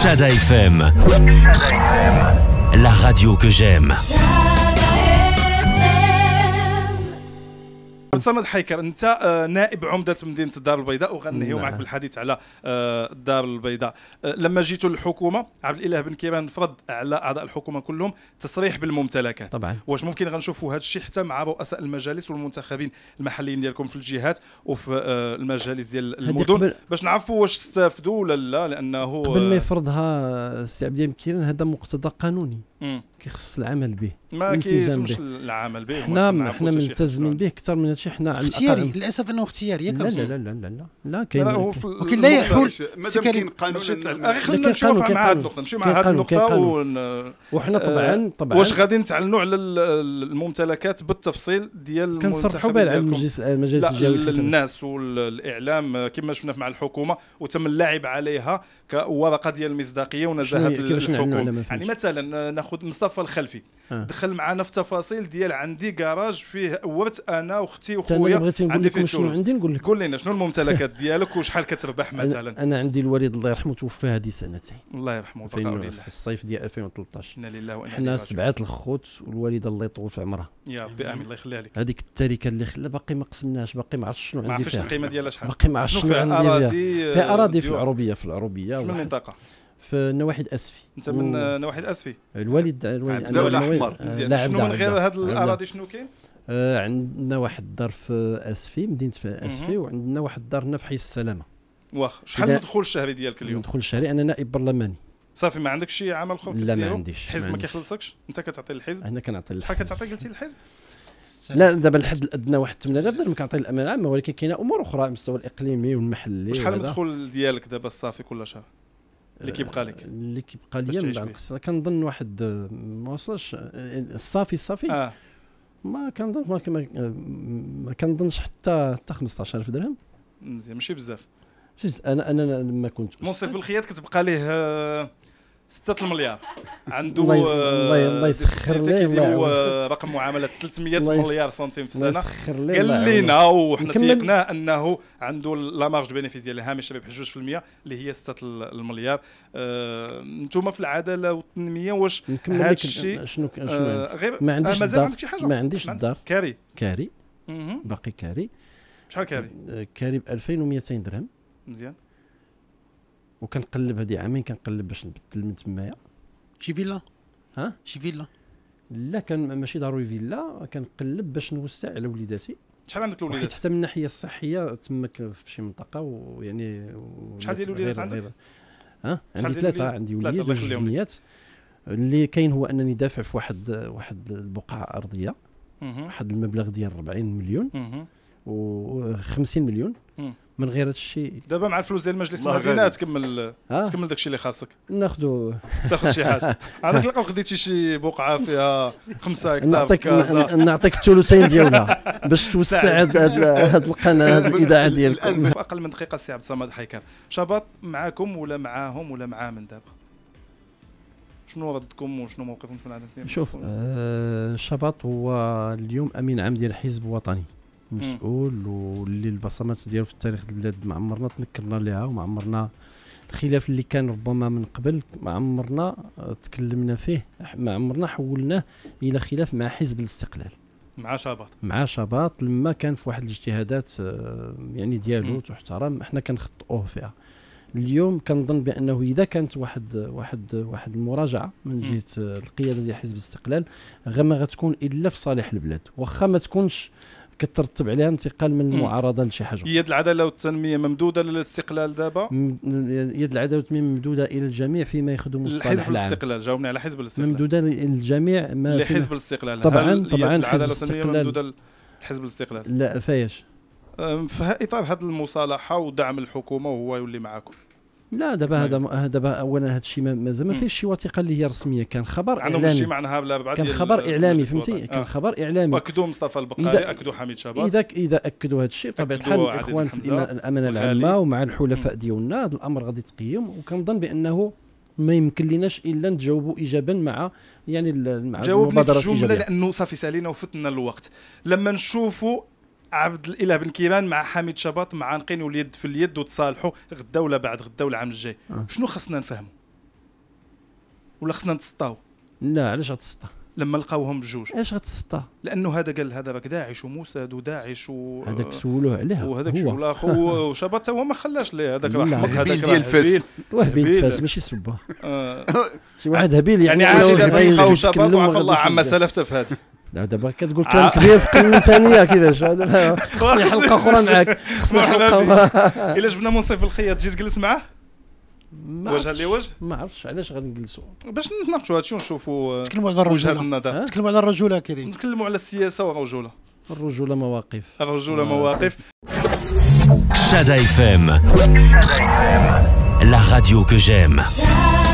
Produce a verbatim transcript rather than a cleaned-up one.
Chada F M, la radio que j'aime. صمد حيكر، انت نائب عمده مدينه الدار البيضاء، وغنهيو معك بالحديث على الدار البيضاء. لما جيتوا للحكومه عبد الاله بن كيران فرض على اعضاء الحكومه كلهم تصريح بالممتلكات. طبعا واش ممكن غنشوفوا هذا الشيء حتى مع رؤساء المجالس والمنتخبين المحليين ديالكم في الجهات وفي المجالس ديال المدن باش نعرفوا واش استافدوا ولا لا؟ لانه قبل ما يفرضها السي عبد الله بن كيران هذا مقتضى قانوني كيخص العمل به، ما كيلزمش العمل به. حنا حنا ملتزمين به اكثر من هادشي. حنا اختياري للاسف انه اختياري ياك. لا لا لا لا لا لا كاين ولكن لا يحول مادام كاين قانون. خلينا نمشيو مع هذه النقطه نمشيو مع هذه النقطه وحنا طبعا طبعا واش غادي نتعلنوا على الممتلكات بالتفصيل ديال كنصرحوا بها على المجلس المجالس الجهويه الناس والاعلام كما شفنا مع الحكومه، وتم اللعب عليها كورقه ديال المصداقيه ونزاهه الحكومه. يعني مثلا ناخذ مصطفى الخلفي آه. دخل معنا في تفاصيل ديال عندي كراج فيه ورث انا واختي وخويا. عندي فيه شنو عندي نقول لك، قول لنا شنو الممتلكات ديالك وشحال كتربح مثلا. انا عندي الوالد الله يرحمه توفى هذه سنتين، الله يرحمه في الصيف ديال ألفين وثلاثطاش. انا لله وانا حنا سبعه الخوت والوالده الله يطول في عمرها يا ربي امين الله يخليها لك. هذيك التركه اللي خلا باقي ما قسمناش، باقي ما عرفتش شنو عندي فيها، ما عرفتش القيمه ديالها شحال، باقي ما عرفتش شنو عندي فيها. في اراضي في العروبيه في العروبيه شنو المنطقه؟ في نواحي الاسفي. انت من و... نواحي الاسفي؟ الوالد الوالد الدولة احمر. مزيان. شنو من غير هاد الاراضي شنو كاين؟ آه عندنا واحد الدار في اسفي، مدينه في اسفي، وعندنا واحد الدار هنا في حي السلامه. واخ شحال المدخول الشهري ديالك اليوم؟ المدخول الشهري انا نائب برلماني. صافي ما عندكش شي عمل اخر؟ لا ما عنديش. الحزب ما كيخلصكش؟ انت كتعطي للحزب؟ انا كنعطي للحزب. شحال كتعطي قلتي للحزب؟ لا دابا الحد الادنى واحد ثمانية آلاف درهم كنعطي للامانه العامه، ولكن كاينه امور اخرى على المستوى الاقليمي والمحلي. شحال المدخول ديالك دابا الصافي كل شهر اللي كيبقى لك؟ اللي كيبقى لي من بعد القصه كنظن واحد ما وصلش الصافي الصافي آه. ما كنظن ما, ما كنظنش حتى حتى خمسطاش ألف درهم. مزيان ماشي بزاف. انا انا لما كنت منصف بالخياط كتبقى ليه ستة المليار عنده. الله الله يسخر ليه كيديروا رقم معاملات ثلاثمية مليار سنتيم في السنه. قال لينا وحنا تيقناه انه عنده لا مارج بينيفيس ديال الهامش الربح جوج في المية اللي هي ستة المليار. انتم في العداله والتنميه واش هذا الشيء شنو شنو غير ما عنديش مازال عندك شي حاجه؟ ما عنديش الدار. كاري كاري باقي كاري. شحال كاري؟ كاري ب ألفين ومئتين درهم. مزيان. وكنقلب هذه عامين كنقلب باش نبدل من تمايا. شي فيلا؟ ها شي فيلا؟ لا كان ماشي ضروري فيلا، كنقلب باش نوسع على وليداتي. شحال عندك الوليدات؟ حتى من الناحيه الصحيه تمك في شي منطقه، ويعني شحال ديال الوليدات عندك؟ ها عندي ثلاثه، عندي وليد وجوج بنيات. اللي كاين هو انني دافع في واحد واحد البقعه ارضيه واحد المبلغ ديال أربعين مليون و50 مليون. من غير هذا الشيء دابا مع الفلوس ديال المجلس المدينه تكمل تكمل داكشي اللي خاصك. ناخذوا تاخذ شي حاجه. عندك تلقى خديتي شي بقعه فيها خمسة هكتار. نعطيك نعطيك الثلثين ديالها باش توسع هذه القناه هذه الاذاعه ديالكم. في اقل من دقيقه السي عبد الصمد حيكر، شباط معاكم ولا معاهم ولا معاه من دابا؟ شنو ردكم وشنو موقفكم من هذا؟ شوف آه شباط هو اليوم امين عام ديال الحزب الوطني مسؤول، واللي البصمات ديالو في التاريخ البلاد ما عمرنا تنكرنا لها، وما عمرنا الخلاف اللي كان ربما من قبل ما عمرنا تكلمنا فيه، ما عمرنا حولناه الى خلاف مع حزب الاستقلال مع شباط مع شباط لما كان في واحد الاجتهادات يعني ديالو تحترم احنا كنخطئوه فيها. اليوم كنظن بانه اذا كانت واحد واحد واحد المراجعه من جهه القياده ديال حزب الاستقلال غير ما غتكون الا في صالح البلاد، واخا ما تكونش كترتب عليها انتقال من المعارضه لشي حاجه. يد العداله والتنميه ممدوده للاستقلال دابا؟ يد العداله والتنميه ممدوده الى الجميع فيما يخدم الصالح العام. حزب الاستقلال جاوبني على حزب الاستقلال. ممدوده للجميع ما لحزب الاستقلال. طبعا طبعا العداله والتنميه ممدوده لحزب الاستقلال. لا فايش في اطار هذه المصالحه ودعم الحكومه وهو يولي معكم. لا دابا هذا دابا اولا هذا الشيء مازال ما فيهش شي وثيقه اللي هي رسميه، كان خبر اعلامي. عندهم شي معناها بلا بعد كان خبر اعلامي فهمتي. كان خبر اعلامي واكدوا مصطفى البقالي، اكدوا حميد شباب. اذا اذا اكدوا هذا الشيء بطبيعه الحال الاخوان في الامانه العامه ومع الحلفاء ديالنا هذا الامر غادي يتقيم، وكنظن بانه ما يمكن لناش الا نتجاوبوا ايجابا مع يعني مع المبادرات الايجابيه، لانه صافي سالينا وفتنا الوقت. لما نشوفوا عبد الاله بن كيران مع حميد شباط معانقين واليد في اليد وتصالحوا غدا ولا بعد غدا ولا العام الجاي، آه. شنو خصنا نفهموا؟ ولا خصنا نتسطاو؟ لا علاش غتسطا لما لقاوهم بجوج؟ علاش غتسطا؟ لانه هذا قال هذا باك داعش وموساد وداعش و هذاك سولوه عليها وهذاك شو الاخو وشابه حتى هو ما خلاش ليه هذاك راه حمق هذاك ديال الفاس وهبيل الفاس ماشي سبه شي واحد هبيل يعني عادي دابا يلقاو شابه وعفى الله عما سلفت في هذه. دابا كتقول كلام كبير في قناه ثانيه كيفاش هذا خصني حلقه اخرى معاك خصني حلقه اخرى. الا جبنا منصف الخياط تجي تجلس معاه وجها لوجه؟ ما عرفتش علاش غنجلسوا باش نتناقشوا هادشي ونشوفوا نتكلموا على الرجوله نتكلموا على الرجوله كاين نتكلموا على السياسه والرجوله. الرجوله مواقف الرجوله مواقف. Chada F M, la radio que j'aime.